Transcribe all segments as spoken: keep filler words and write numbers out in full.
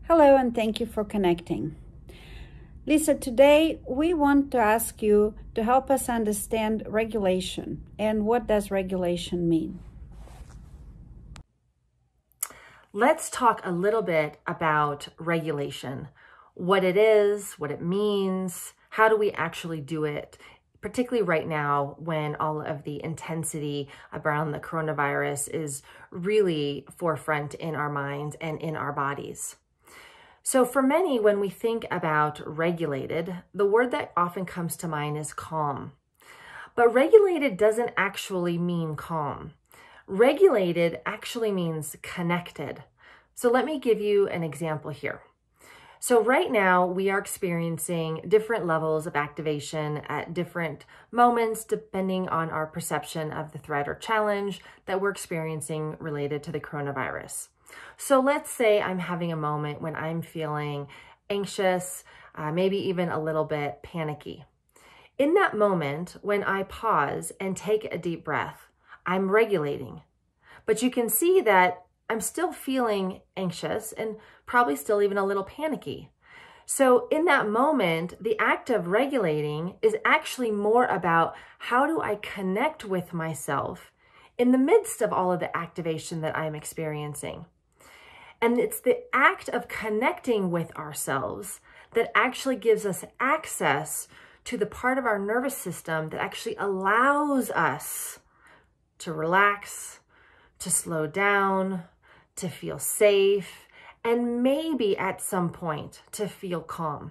Hello, and thank you for connecting. Lisa, today we want to ask you to help us understand regulation. And what does regulation mean? Let's talk a little bit about regulation, what it is, what it means, how do we actually do it, particularly right now when all of the intensity around the coronavirus is really forefront in our minds and in our bodies. So for many, when we think about regulated, the word that often comes to mind is calm. But regulated doesn't actually mean calm. Regulated actually means connected. So let me give you an example here. So right now we are experiencing different levels of activation at different moments, depending on our perception of the threat or challenge that we're experiencing related to the coronavirus. So let's say I'm having a moment when I'm feeling anxious, uh, maybe even a little bit panicky. In that moment, when I pause and take a deep breath, I'm regulating. But you can see that I'm still feeling anxious and probably still even a little panicky. So in that moment, the act of regulating is actually more about how do I connect with myself in the midst of all of the activation that I'm experiencing. And it's the act of connecting with ourselves that actually gives us access to the part of our nervous system that actually allows us to relax, to slow down, to feel safe, and maybe at some point to feel calm.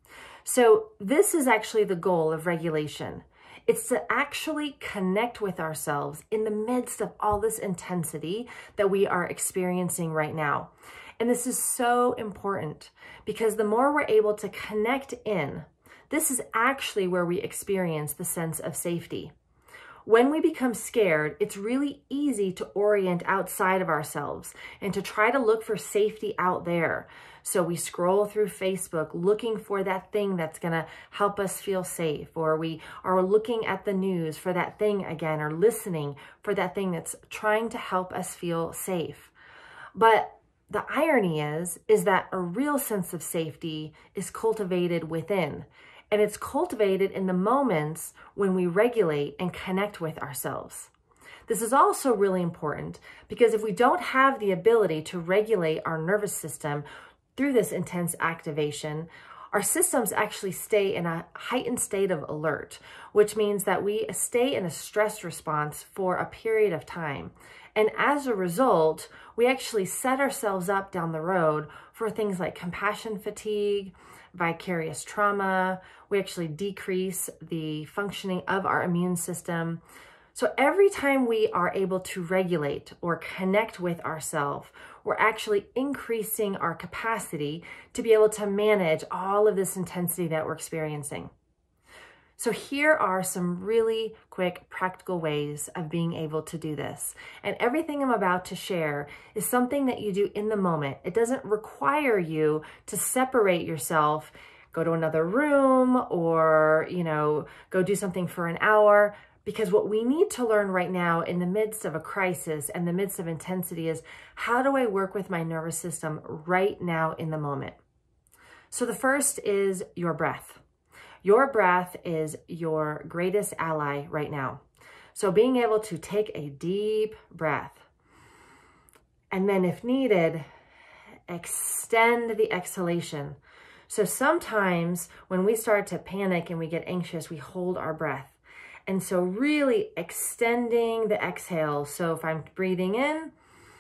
So this is actually the goal of regulation. It's to actually connect with ourselves in the midst of all this intensity that we are experiencing right now. And this is so important because the more we're able to connect in, this is actually where we experience the sense of safety. When we become scared, it's really easy to orient outside of ourselves and to try to look for safety out there. So we scroll through Facebook looking for that thing that's going to help us feel safe, or we are looking at the news for that thing again, or listening for that thing that's trying to help us feel safe. But the irony is, is that a real sense of safety is cultivated within. And it's cultivated in the moments when we regulate and connect with ourselves. This is also really important because if we don't have the ability to regulate our nervous system through this intense activation, our systems actually stay in a heightened state of alert, which means that we stay in a stress response for a period of time. And as a result, we actually set ourselves up down the road for things like compassion fatigue, vicarious trauma. We actually decrease the functioning of our immune system. So every time we are able to regulate or connect with ourselves, we're actually increasing our capacity to be able to manage all of this intensity that we're experiencing. So here are some really quick practical ways of being able to do this. And everything I'm about to share is something that you do in the moment. It doesn't require you to separate yourself, go to another room, or, you know, go do something for an hour. Because what we need to learn right now in the midst of a crisis and the midst of intensity is, how do I work with my nervous system right now in the moment? So the first is your breath. Your breath is your greatest ally right now. So being able to take a deep breath, and then if needed, extend the exhalation. So sometimes when we start to panic and we get anxious, we hold our breath. And so really extending the exhale. So if I'm breathing in,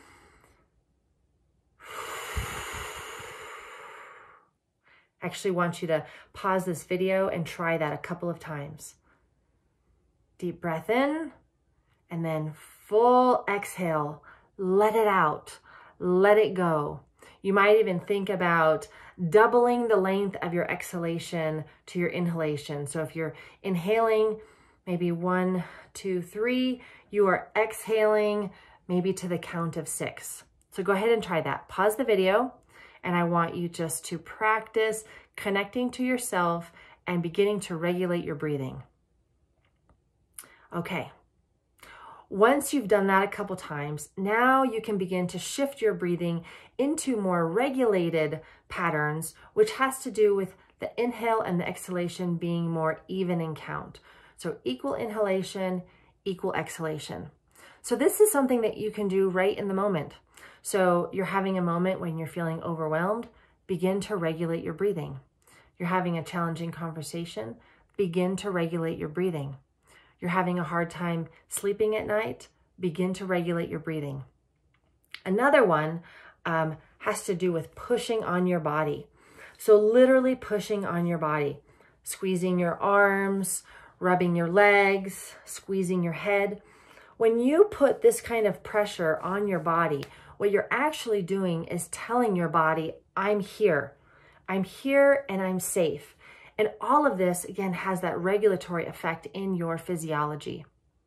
I actually want you to pause this video and try that a couple of times. Deep breath in, and then full exhale. Let it out. Let it go. You might even think about doubling the length of your exhalation to your inhalation. So if you're inhaling, maybe one, two, three, you are exhaling maybe to the count of six. So go ahead and try that. Pause the video, and I want you just to practice connecting to yourself and beginning to regulate your breathing. Okay. Once you've done that a couple times, now you can begin to shift your breathing into more regulated patterns, which has to do with the inhale and the exhalation being more even in count. So equal inhalation, equal exhalation. So this is something that you can do right in the moment. So you're having a moment when you're feeling overwhelmed, begin to regulate your breathing. You're having a challenging conversation, begin to regulate your breathing. You're having a hard time sleeping at night, begin to regulate your breathing. Another one um, has to do with pushing on your body. So literally pushing on your body, squeezing your arms, rubbing your legs, squeezing your head. When you put this kind of pressure on your body, what you're actually doing is telling your body, I'm here. I'm here and I'm safe. And all of this, again, has that regulatory effect in your physiology.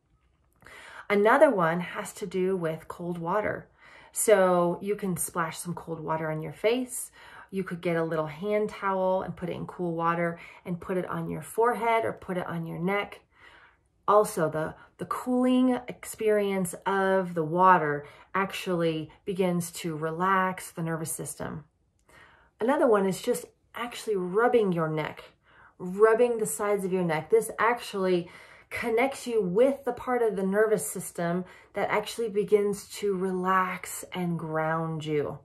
Another one has to do with cold water. So you can splash some cold water on your face. You could get a little hand towel and put it in cool water and put it on your forehead or put it on your neck. Also, the, the cooling experience of the water actually begins to relax the nervous system. Another one is just actually rubbing your neck, rubbing the sides of your neck. This actually connects you with the part of the nervous system that actually begins to relax and ground you.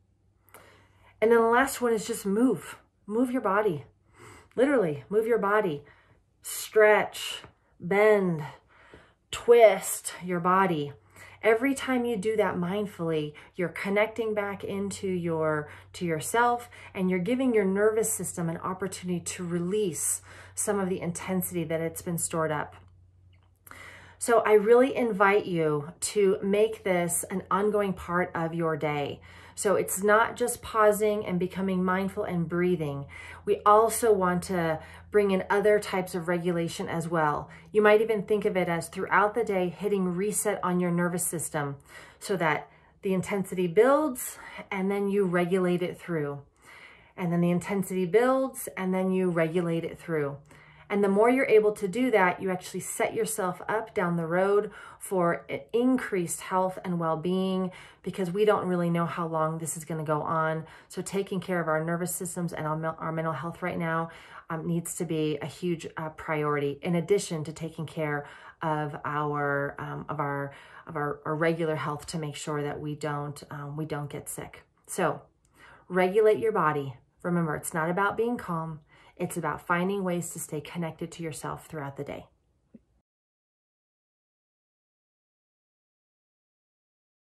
And then the last one is just move. Move your body. Literally, move your body. Stretch, bend, twist your body. Every time you do that mindfully, you're connecting back into your to yourself, and you're giving your nervous system an opportunity to release some of the intensity that it's been stored up. So I really invite you to make this an ongoing part of your day. So it's not just pausing and becoming mindful and breathing. We also want to bring in other types of regulation as well. You might even think of it as throughout the day hitting reset on your nervous system so that the intensity builds and then you regulate it through. And then the intensity builds and then you regulate it through. And the more you're able to do that, you actually set yourself up down the road for increased health and well-being, because we don't really know how long this is going to go on. So taking care of our nervous systems and our, our mental health right now um, needs to be a huge uh, priority, in addition to taking care of our um, of our of our, our regular health to make sure that we don't um, we don't get sick. So regulate your body. Remember, it's not about being calm. It's about finding ways to stay connected to yourself throughout the day.